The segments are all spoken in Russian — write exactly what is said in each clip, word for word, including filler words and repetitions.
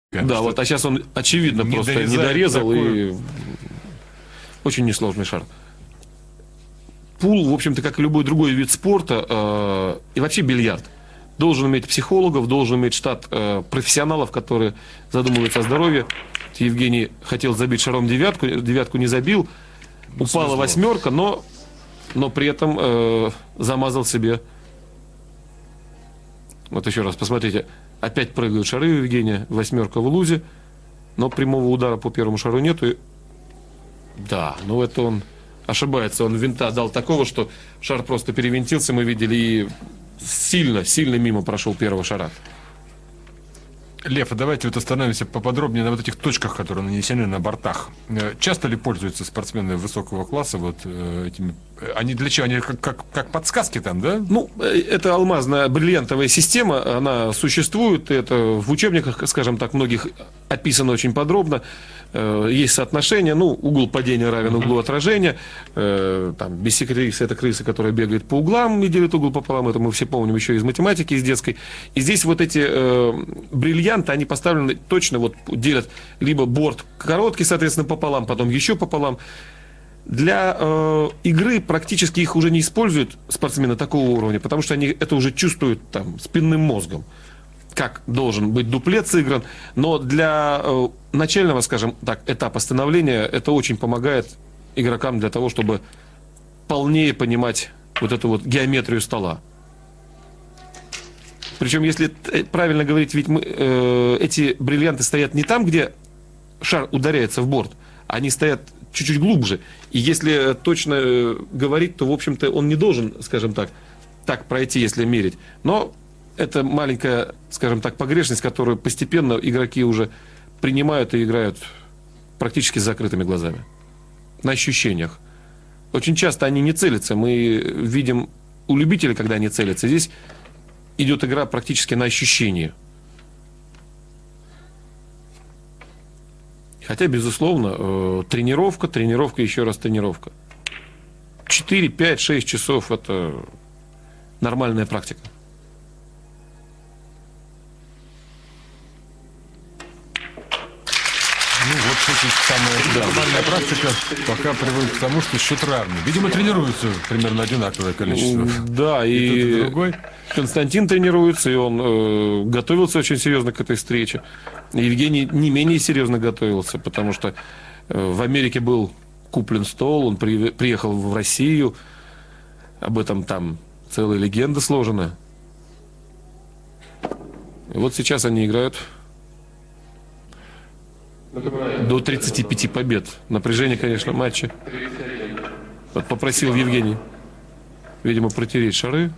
Да, вот, а сейчас он, очевидно, не просто не дорезал такую... и очень несложный шар. Пул, в общем-то, как и любой другой вид спорта, э, и вообще бильярд, должен иметь психологов, должен иметь штат э, профессионалов, которые задумываются о здоровье. Евгений хотел забить шаром девятку, девятку не забил, ну, упала связно. восьмерка, но, но при этом э, замазал себе. Вот еще раз, посмотрите, опять прыгают шары у Евгения, восьмерка в лузе, но прямого удара по первому шару нету. И... Да, ну это он ошибается, он винта дал такого, что шар просто перевинтился, мы видели, и сильно, сильно мимо прошел первого шара. Лев, а давайте вот остановимся поподробнее на вот этих точках, которые нанесены на бортах. Часто ли пользуются спортсмены высокого класса вот этими? Они для чего? Они как, как, как подсказки там, да? Ну, это алмазная бриллиантовая система, она существует, это в учебниках, скажем так, многих описано очень подробно. Есть соотношение, ну, угол падения равен углу отражения, там, биссекрис — это крыса, которая бегает по углам и делит угол пополам, это мы все помним еще из математики, из детской. И здесь вот эти э, бриллианты, они поставлены точно, вот делят либо борт короткий, соответственно, пополам, потом еще пополам. Для э, игры практически их уже не используют спортсмены такого уровня, потому что они это уже чувствуют там спинным мозгом, как должен быть дуплет сыгран. Но для э, начального, скажем так, этапа становления это очень помогает игрокам для того, чтобы полнее понимать вот эту вот геометрию стола. Причем, если правильно говорить, ведь мы, э, эти бриллианты стоят не там, где шар ударяется в борт, они стоят чуть-чуть глубже. И если точно э, говорить, то, в общем-то, он не должен, скажем так, так пройти, если мерить. Но это маленькая, скажем так, погрешность, которую постепенно игроки уже принимают и играют практически с закрытыми глазами. На ощущениях. Очень часто они не целятся. Мы видим у любителей, когда они целятся. Здесь идет игра практически на ощущении. Хотя, безусловно, э, тренировка, тренировка, еще раз тренировка. четыре, пять, шесть часов – это нормальная практика. Ну вот, кстати, самая да. нормальная практика пока приводит к тому, что счет равный. Видимо, тренируются примерно одинаковое количество. Да, и, и, и другой. Константин тренируется, и он э, готовился очень серьезно к этой встрече. Евгений не менее серьезно готовился, потому что э, в Америке был куплен стол, он при, приехал в Россию, об этом там целая легенда сложена. И вот сейчас они играют до тридцати пяти побед. Напряжение, конечно, матча. Вот попросил Евгений, видимо, протереть шары.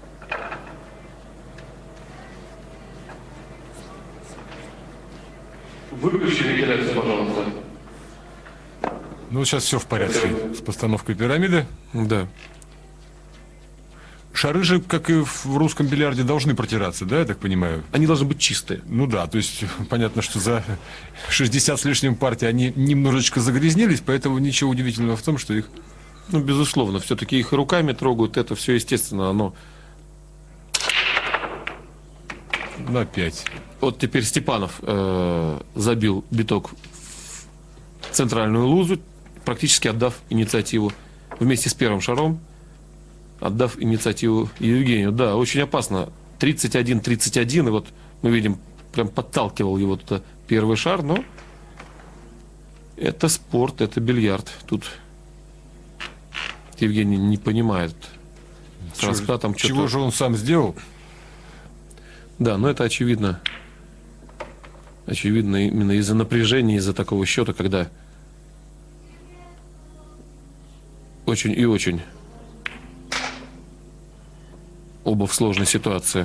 Выключи вентиляцию, пожалуйста. Ну, сейчас все в порядке с постановкой пирамиды. Да. Шары же, как и в русском бильярде, должны протираться, да, я так понимаю? Они должны быть чистые. Ну да, то есть понятно, что за шестьдесят с лишним партий они немножечко загрязнились, поэтому ничего удивительного в том, что их... Ну, безусловно, все-таки их руками трогают, это все естественно, оно... На пять. Вот теперь Степанов э, забил биток в центральную лузу, практически отдав инициативу вместе с первым шаром, отдав инициативу Евгению. Да, очень опасно. тридцать один тридцать один, и вот мы видим, прям подталкивал его туда первый шар, но это спорт, это бильярд. Тут Евгений не понимает. С раскатом чего же он сам сделал? Да, но это очевидно. Очевидно именно из-за напряжения, из-за такого счета, когда очень и очень оба в сложной ситуации.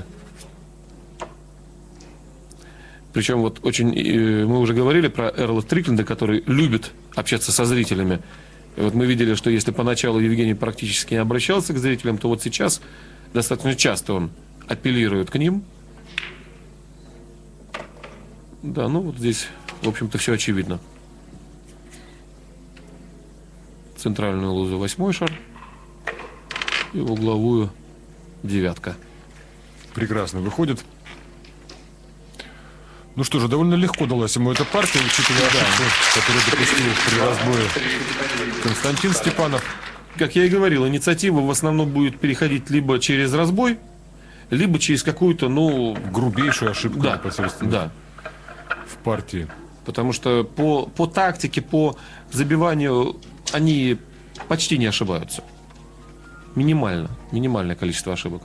Причем вот очень, мы уже говорили про Эрла Стрикленда, который любит общаться со зрителями. И вот мы видели, что если поначалу Евгений практически не обращался к зрителям, то вот сейчас достаточно часто он апеллирует к ним. Да, ну вот здесь, в общем-то, все очевидно. Центральную лузу восьмой шар и в угловую девятка. Прекрасно выходит. Ну что же, довольно легко далась ему эта партия, учитывая ошибку, которую допустил при разбое Константин Степанов. Как я и говорил, инициатива в основном будет переходить либо через разбой, либо через какую-то, ну... Грубейшую ошибку Да, непосредственно да. в партии. Потому что по, по тактике, по забиванию они почти не ошибаются. Минимально. Минимальное количество ошибок.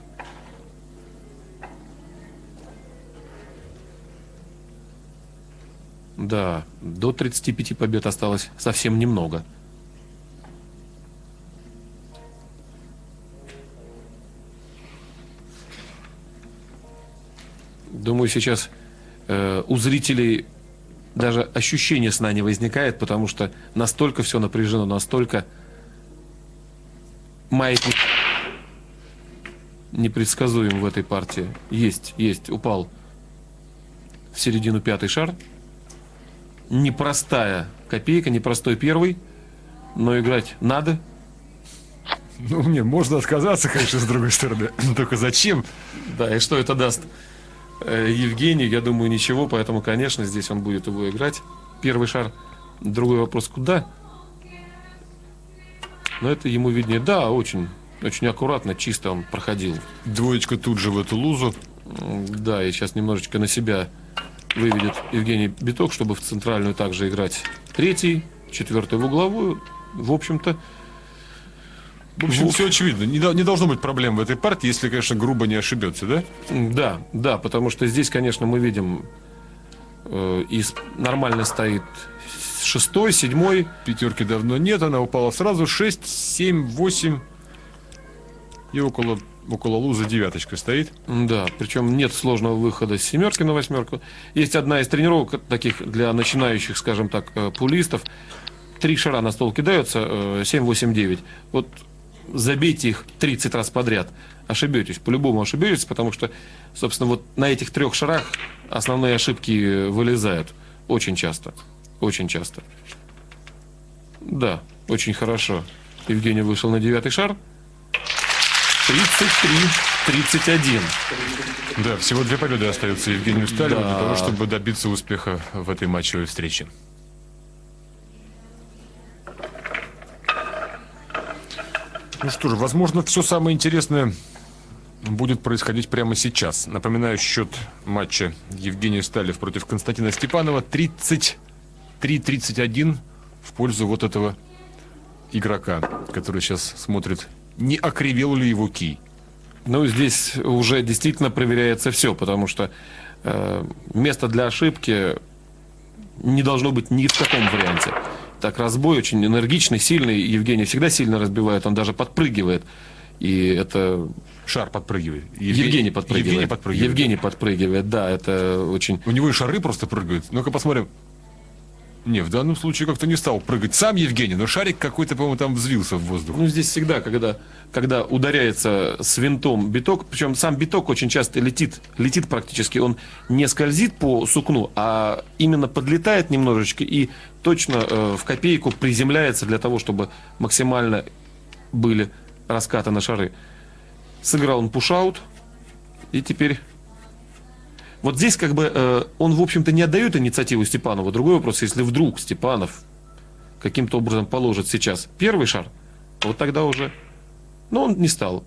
Да, до тридцати пяти побед осталось совсем немного. Думаю, сейчас э, у зрителей даже ощущение сна не возникает, потому что настолько все напряжено, настолько маятник непредсказуем в этой партии. Есть, есть, упал в середину пятый шар. Непростая копейка, непростой первый, но играть надо. Ну, мне можно отказаться, конечно, с другой стороны. Только зачем? Да, и что это даст э, Евгению, я думаю, ничего, поэтому, конечно, здесь он будет его играть. Первый шар. Другой вопрос, куда? Но это ему виднее. Да, очень, очень аккуратно, чисто он проходил. Двоечка тут же в эту лузу. Да, и сейчас немножечко на себя выведет Евгений биток, чтобы в центральную также играть третий, четвертый в угловую. В общем-то, В общем, все очевидно. Не, до- не должно быть проблем в этой партии, если, конечно, грубо не ошибется, да? да, да, потому что здесь, конечно, мы видим, э, из нормально стоит шестой, седьмой. Пятерки давно нет, она упала сразу. шесть, семь, восемь. И около, около лузы девяточка стоит. Да, причем нет сложного выхода с семерки на восьмерку. Есть одна из тренировок таких для начинающих, скажем так, э, пулистов. Три шара на стол кидаются, э, семь, восемь, девять. Вот забейте их тридцать раз подряд. Ошибетесь, по-любому ошибетесь, потому что, собственно, вот на этих трех шарах основные ошибки вылезают. Очень часто. Очень часто. Да, очень хорошо. Евгений вышел на девятый шар. тридцать три тридцать один. Да, всего две победы остаются Евгению Сталину Да. для того, чтобы добиться успеха в этой матчевой встрече. Ну что же, возможно, все самое интересное будет происходить прямо сейчас. Напоминаю, счет матча Евгения Сталев против Константина Степанова тридцать три тридцать один в пользу вот этого игрока, который сейчас смотрит, не окривел ли его кий. Ну, здесь уже действительно проверяется все, потому что э, места для ошибки не должно быть ни в каком варианте. Так, разбой очень энергичный, сильный. Евгений всегда сильно разбивает, он даже подпрыгивает. И это... Шар подпрыгивает. Евгений подпрыгивает. Евгений подпрыгивает. Евгений подпрыгивает, да, это очень... У него и шары просто прыгают. Ну-ка посмотрим. Не, в данном случае как-то не стал прыгать сам Евгений, но шарик какой-то, по-моему, там взвился в воздух. Ну, здесь всегда, когда, когда ударяется с винтом биток, причем сам биток очень часто летит, летит практически, он не скользит по сукну, а именно подлетает немножечко и точно э, в копейку приземляется для того, чтобы максимально были раскаты на шары. Сыграл он пуш-аут, и теперь... Вот здесь как бы э, он, в общем-то, не отдает инициативу Степанову. Другой вопрос, если вдруг Степанов каким-то образом положит сейчас первый шар, вот тогда уже... Но он не стал.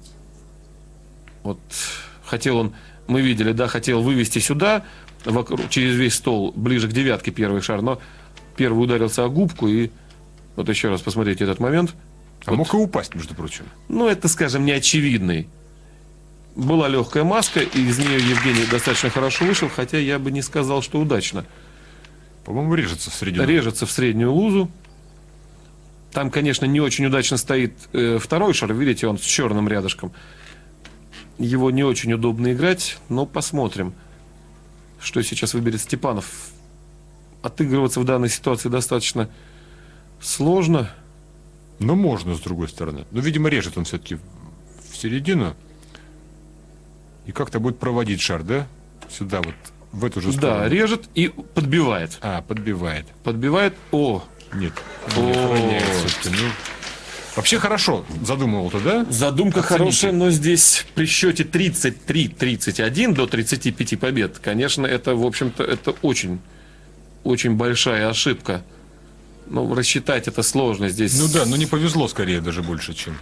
Вот хотел он, мы видели, да, хотел вывести сюда, вокруг, через весь стол, ближе к девятке первый шар, но первый ударился о губку, и вот еще раз посмотрите этот момент. А Вот. мог и упасть, между прочим. Ну, это, скажем, не очевидный. Была легкая маска, и из нее Евгений достаточно хорошо вышел, хотя я бы не сказал, что удачно. По-моему, режется в середину. Режется в среднюю лузу. Там, конечно, не очень удачно стоит э, второй шар, видите, он с черным рядышком. Его не очень удобно играть, но посмотрим, что сейчас выберет Степанов. Отыгрываться в данной ситуации достаточно сложно. Но можно, с другой стороны. Но, видимо, режет он все-таки в середину. И как-то будет проводить шар, да? Сюда вот, в эту же сторону. Да, режет и подбивает. А, подбивает. Подбивает. О, Нет, О. не охраняет все-таки. Ну, Вообще хорошо задумывал-то, да? Задумка Оцените. хорошая, но здесь при счете тридцать три тридцать один до тридцати пяти побед, конечно, это, в общем-то, это очень, очень большая ошибка. Ну, рассчитать это сложно здесь. Ну да, но не повезло скорее даже больше, чем...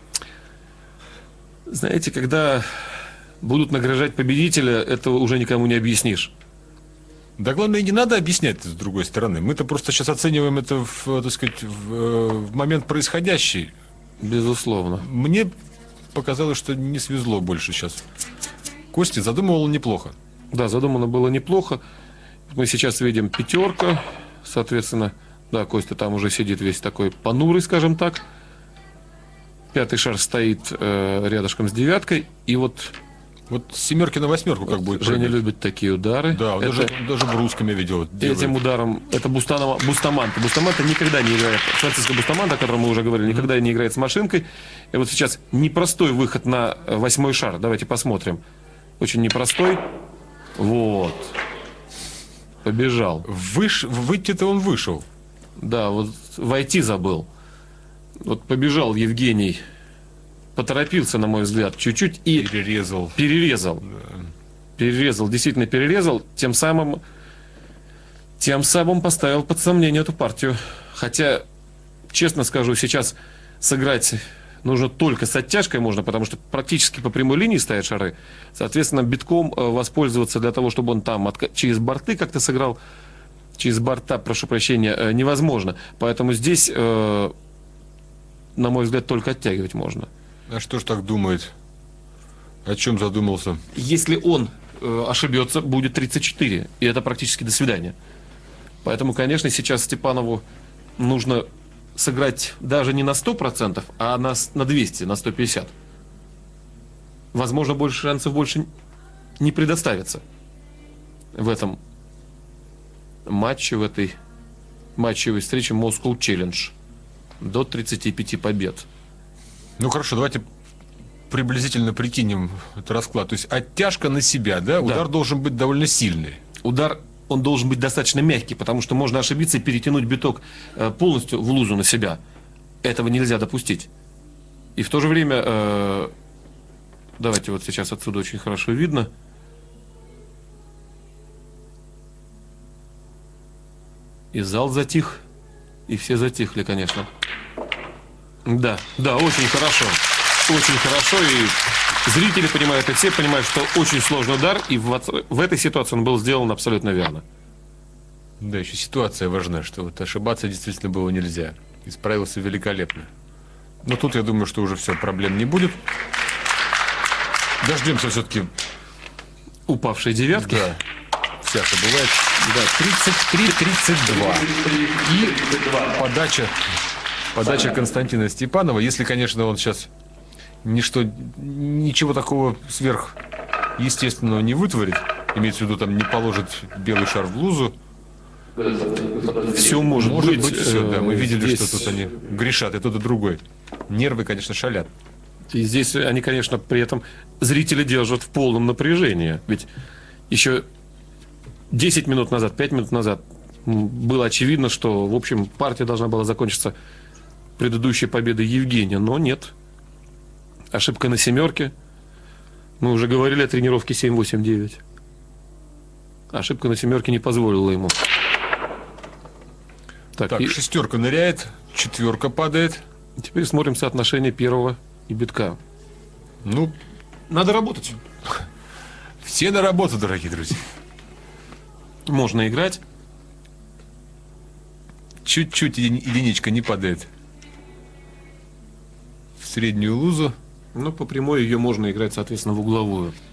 Знаете, когда будут награждать победителя, этого уже никому не объяснишь. Да главное, и не надо объяснять с другой стороны. Мы-то просто сейчас оцениваем это в, так сказать, в, в момент происходящий. Безусловно. Мне показалось, что не свезло больше сейчас. Костя задумывал неплохо. Да, задумано было неплохо. Мы сейчас видим пятерка, соответственно, да, Костя там уже сидит весь такой понурый, скажем так. Пятый шар стоит э, рядышком с девяткой, и вот... Вот с семерки на восьмерку как будет Женя прыгать. любит такие удары. Да, он Это- даже, он даже брусками видел. Вот делает. Этим ударом, это Бустанова, Бустаманта. Бустаманта никогда не играет, Франциско Бустаманта, о котором мы уже говорили, никогда не играет с машинкой. И вот сейчас непростой выход на э, восьмой шар. Давайте посмотрим. Очень непростой. Вот. Побежал. Выш... Выйти-то он вышел. Да, вот войти забыл. Вот побежал Евгений. Поторопился, на мой взгляд, чуть-чуть и Перерезал. перерезал. Перерезал, действительно перерезал, тем самым, тем самым поставил под сомнение эту партию. Хотя, честно скажу, сейчас сыграть нужно только с оттяжкой можно, потому что практически по прямой линии стоят шары. Соответственно, битком э, воспользоваться для того, чтобы он там отка- через борты как-то сыграл, через борта, прошу прощения, э, невозможно. Поэтому здесь, э, на мой взгляд, только оттягивать можно. А что ж так думает? О чем задумался? Если он э, ошибется, будет тридцать четыре, и это практически до свидания. Поэтому, конечно, сейчас Степанову нужно сыграть даже не на сто процентов, а на, с- на двести, на сто пятьдесят. Возможно, больше шансов больше не предоставится в этом матче, в этой матчевой встрече Moscow Challenge до тридцати пяти побед. Ну хорошо, давайте приблизительно прикинем этот расклад. То есть оттяжка на себя, да? Удар должен быть довольно сильный. Удар, он должен быть достаточно мягкий, потому что можно ошибиться и перетянуть биток э, полностью в лузу на себя. Этого нельзя допустить. И в то же время, э, давайте вот сейчас отсюда очень хорошо видно. И зал затих, и все затихли, конечно. Да, да, очень хорошо. Очень хорошо, и зрители понимают, и все понимают, что очень сложный удар, и в, от- в этой ситуации он был сделан абсолютно верно. Да, еще ситуация важна, что вот ошибаться действительно было нельзя. И справился великолепно. Но тут я думаю, что уже все, проблем не будет. Дождемся все-таки. Упавшие девятки. Да, всяко бывает. Да, тридцать три тридцать два. И подача, подача Константина Степанова. Если, конечно, он сейчас ничто, ничего такого сверхъестественного не вытворит, имеется в виду, там не положит белый шар в лузу, Все может, может быть. быть, все, да. Мы э, видели, здесь- что тут они грешат, и тот, и другой. Нервы, конечно, шалят. И здесь они, конечно, при этом зрители держат в полном напряжении. Ведь еще десять минут назад, пять минут назад м, было очевидно, что, в общем, партия должна была закончиться предыдущей победой Евгения, но нет. Ошибка на семерке. Мы уже говорили о тренировке семь восемь девять. Ошибка на семерке не позволила ему. Так, Так, и шестерка ныряет, четверка падает. теперь смотрим соотношение первого и битка. Ну, Надо работать. все на работу, дорогие друзья. Можно играть. Чуть-чуть еди- единичка не падает в среднюю лузу. Но по прямой ее можно играть, соответственно, в угловую.